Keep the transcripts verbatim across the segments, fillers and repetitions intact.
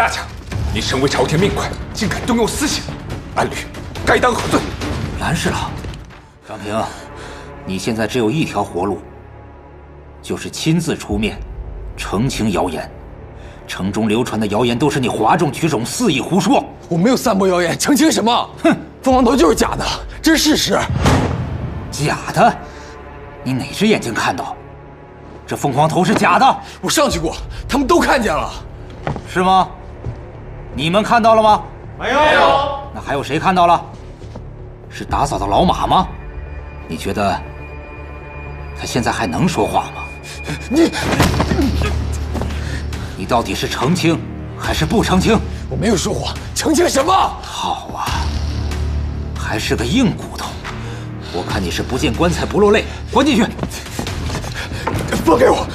大强，你身为朝廷命官，竟敢动用私刑，按律该当何罪？ 蓝侍郎，张平，你现在只有一条活路，就是亲自出面澄清谣言。城中流传的谣言都是你哗众取宠、肆意胡说。 我没有散播谣言，澄清什么？ 哼， 凤凰头就是假的，这是事实。 假的？你哪只眼睛看到？这凤凰头是假的？ 我上去过，他们都看见了。 是吗？你们看到了吗？ 没有。没有。 那还有谁看到了？是打扫的老马吗？你觉得他现在还能说话吗？ 你， 你到底是澄清还是不澄清？ 我没有说谎，澄清什么？ 好啊，还是个硬骨头。我看你是不见棺材不落泪，关进去。 放开我！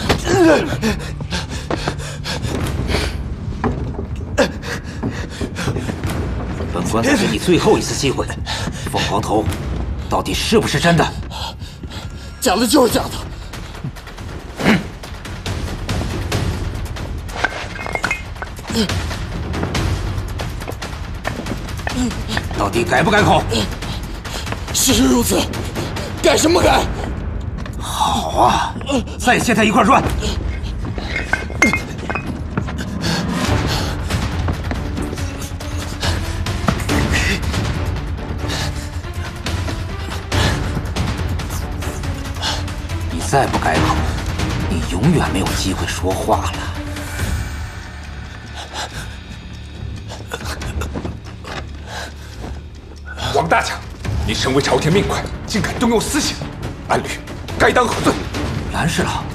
本官再给你最后一次机会，凤凰头到底是不是真的？ 假的就是假的。 到底改不改口？ 事实如此，改什么改？ 好啊，再接他一块砖。你再不改口，你永远没有机会说话了。 王大强，你身为朝廷命官，竟敢动用私刑，按律该当何罪？ 蓝侍郎，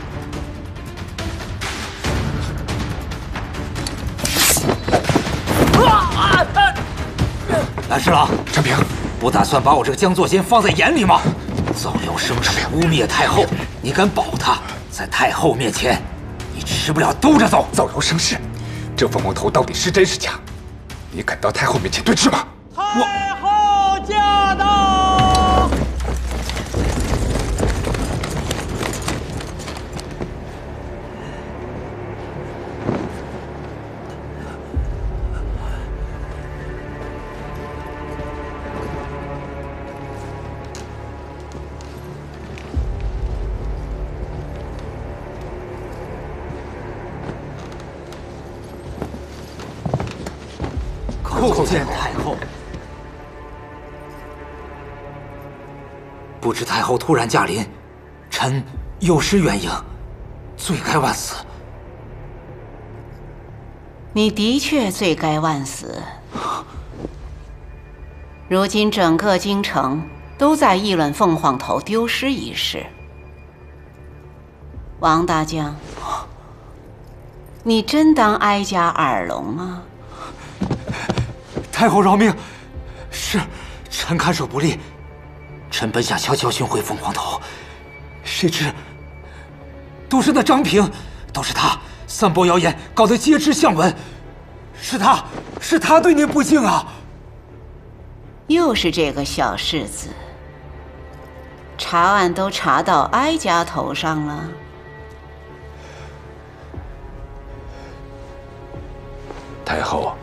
蓝侍郎， 陈平， 不打算把我这个江作仙放在眼里吗？造谣生事，污蔑太后，你敢保她？在太后面前，你吃不了兜着走。 造谣生事，这凤凰头到底是真是假？你敢到太后面前对质吗？ 太后驾到！ 叩见太后。不知太后突然驾临，臣有失远迎，罪该万死。 你的确罪该万死。如今整个京城都在议论凤凰头丢失一事。王大将，你真当哀家耳聋吗？ 太后饶命！是，臣看守不力。臣本想悄悄寻回凤凰头，谁知都是那张平，都是他散播谣言，搞得街知巷闻。是他，是他对您不敬啊！ 又是这个小世子，查案都查到哀家头上了。 太后，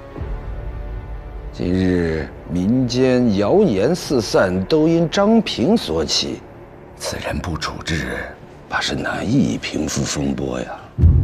今日民间谣言四散，都因张平所起，此人不处置，怕是难以平复风波呀。